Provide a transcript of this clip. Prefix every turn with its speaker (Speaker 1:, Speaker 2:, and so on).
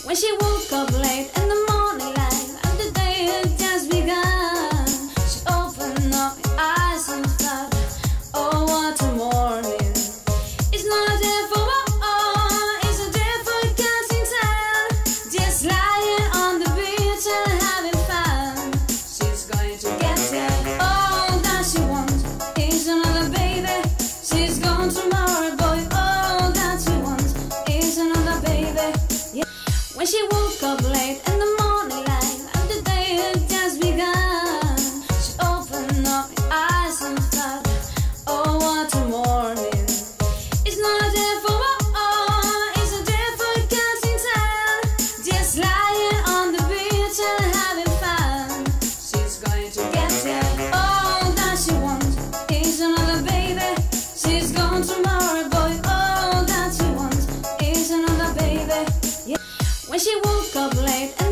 Speaker 1: When she woke up late in the morning light and the day had just begun, she opened up her eyes and thought, oh, what a morning. It's not a day for war, it's a day for getting tired, just lying on the beach and having fun. She's going to get it, all that she wants is another baby. She's gone tomorrow, boy, all that she wants is another baby. Yeah. When she woke up late in the morning light and the day had just begun, she opened up her eyes and thought, oh, what a morning. It's not a day for war, it's a day for getting tired, just lying on the beach and having fun. She's going to get it, all that she wants is another baby. She's gone tomorrow, boy, all that she wants is another baby. Yeah. When she woke up late